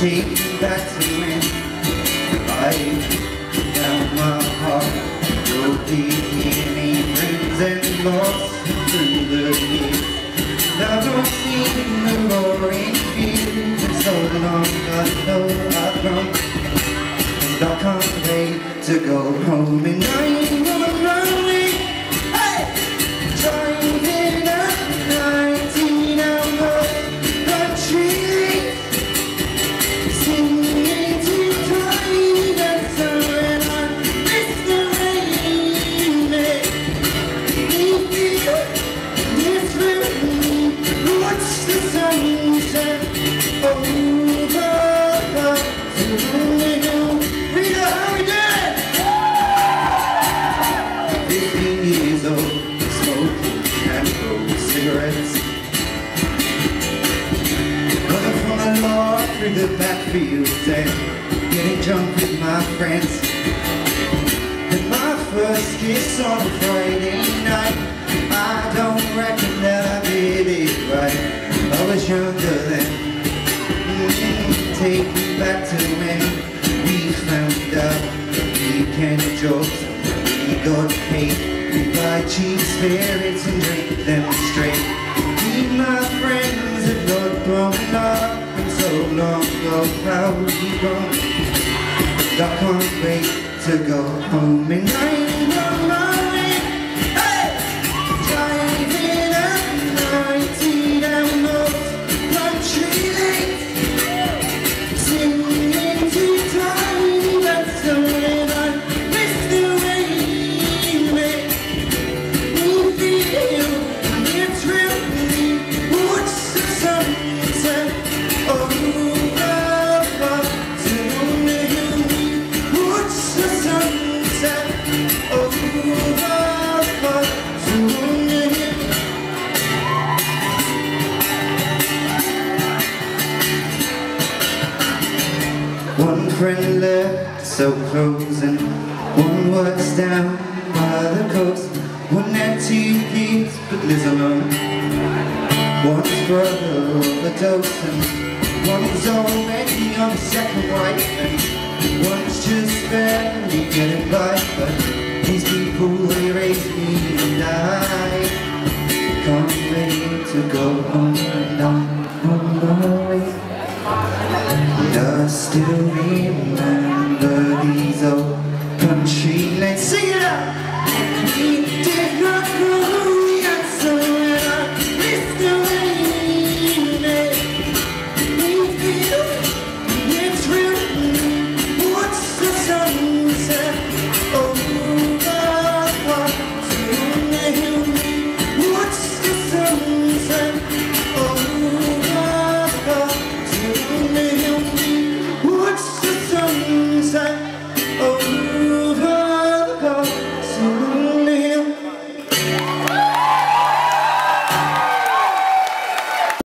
take me back to when I found my heart. You'll be me, friends and lost through the years. Now don't see the roaring fields. For so long I know I've grown, and I can't wait to go home. And I ain't lonely. Hey! Driving up 19 hours country, singing to tiny dancer, and I miss the rain. Leave me this room, watch the sunset over to the hill. Rheder, how we doing? 15 years old, smoking and cigarettes. Running from the law through the backfields and getting drunk with my friends. And my first kiss on a Friday night, I don't reckon that I did it right. I was younger then. Take me back to when we found out weekend jobs, we got paid. We buy cheap spirits and drink them straight. Me and my friends have not grown up, and so long ago how we gone. And I can't wait to go home. And I ain't lonely. Hey! Driving up 19 down those country lanes, singing to tiny dancer, and I miss the rain. We feel it's really what's the sunset over to the hill. What's the sunset over to the hill. One friend left so close, and one works down by the coast. One had 2 kids but lives alone. One's brother overdosed, and one's already on the second wife, and one's just barely getting by. But these people, they raised me and I can't wait to go home. And I'm on my way. And I still remember